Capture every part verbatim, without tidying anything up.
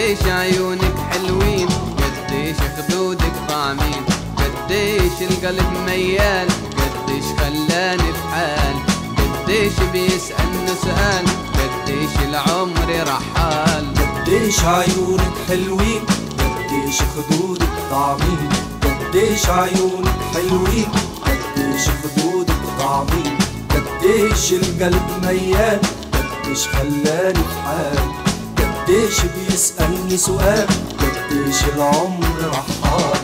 قديش عيونك حلوين، قديش خدودك طعمين، قديش القلب ميال، قديش خلاني بحال، قديش بيسألني سؤال، قديش العمر رحال. قديش عيونك حلوين، قديش خدودك طعمين، قديش عيونك حلوين، قديش خدودك طعمين، قديش القلب ميال، قديش خلاني بحال، قديش بيسألني سؤال، قديش العمر رحال.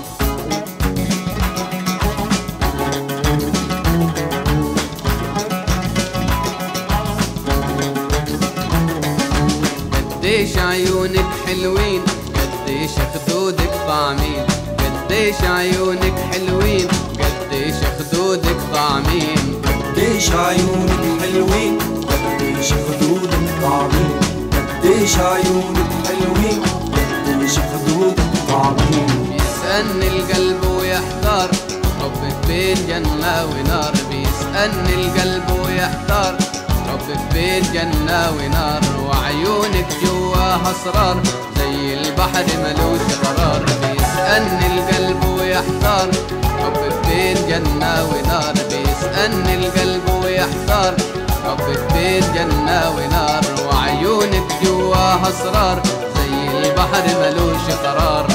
قديش عيونك حلوين، قديش خدودك طعمين، قديش عيونك حلوين، قديش خدودك طعمين، قديش عيونك حلوين، قديش خدودك طعمين، قديش عيونك حلوين، قديش خدودك طعمين. بيسألني القلب ويحتار حبك بين جنة ونار، بيسألني القلب ويحتار حبك بين جنة ونار، وعيونك جواها اسرار زي البحر ملوش قرار. بيسألني القلب ويحتار حبك بين جنة ونار، بيسألني القلب ويحتار حبك بين جنة ونار، وعيونك جواها اسرار زي البحر ملوش قرار.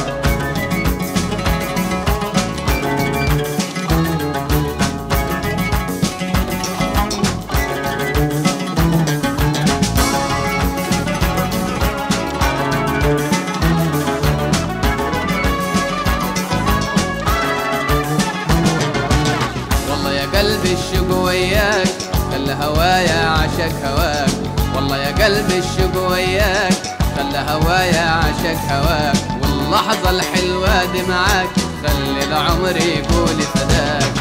قلبي الشوق وياك خلى هوايا عشق هواك، والله يا قلبي الشوق وياك خلى هوايا عشق هواك، واللحظة الحلوة دي معاك خلي العمر يقول فداك.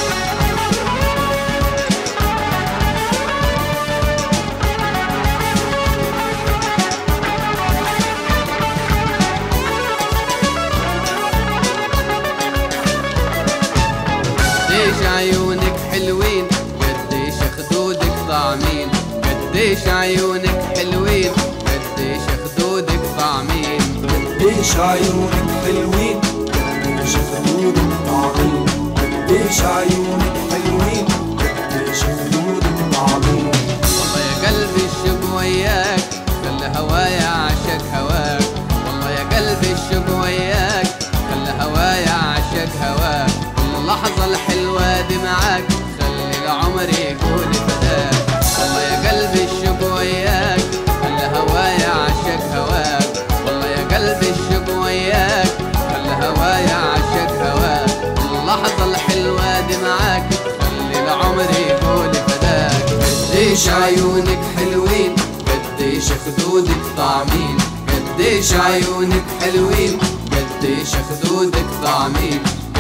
قديش عيونك حلوين، قديش خدودك طعمين، قديش عيونك حلوين، قديش خدودك طعمين، قديش عيونك حلوين، قديش خدودك طعمين، قديش عيونك حلوين، قديش خدودك طعمين. والله يا قلبي الشوق وياك خلى هوايا عشق هواك، والله يا قلبي الشوق وياك خلى هوايا عشق هواك، اللحظة الحلوة دي معاك خلي العمر يقول فداك. والله يا قلبي الشوق وياك خلى هوايا عشق هواك، والله يا قلبي الشوق وياك خلى هوايا عشق هواك، اللحظة الحلوة دي معاك خلي العمر يقول فداك. قديش عيونك حلوين، قديش خدودك طعمين، قديش عيونك حلوين، قديش خدودك طعمين،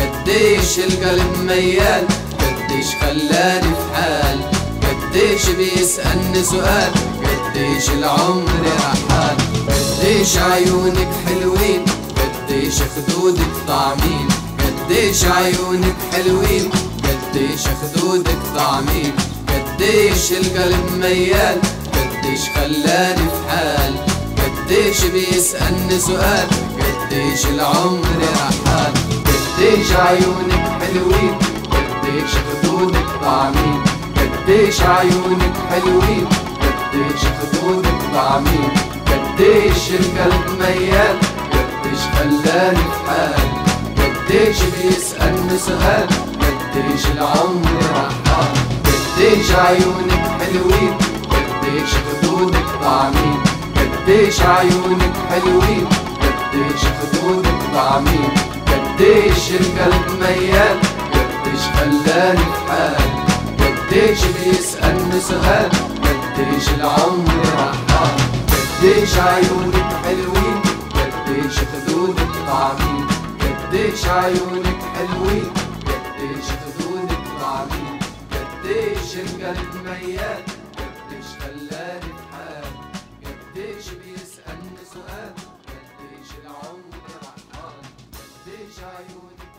قديش القلب ميال، قديش خلاني بحال، قديش بيسألني سؤال، قديش العمر رحال. قديش عيونك حلوين، قديش خدودك طعمين، قديش عيونك حلوين، قديش خدودك طعمين، قديش القلب ميال، قديش خلاني بحال، قديش بيسألني سؤال، قديش العمر رحال. قديش عيونك حلوين، قديش خدودك طعمين، قديش عيونك حلوين، قديش خدودك طعمين، قديش القلب ميال، قديش خلاني بحال، قديش بيسألني سؤال، قديش العمر رحال. قديش عيونك حلوين، قديش خدودك طعمين، قديش عيونك حلوين، قديش خدودك طعمين، قديش القلب ميال، قديش خلاني بحال، قديش بيسألني سؤال، قديش العمر رحال. قديش عيونك حلوين، قديش خدودك طعمين، قديش عيونك حلوين، قديش خدودك طعمين، قديش القلب ميال، قديش خلاني بحال، قديش بيسألني سؤال، قديش العمر رحال. قديش عيونك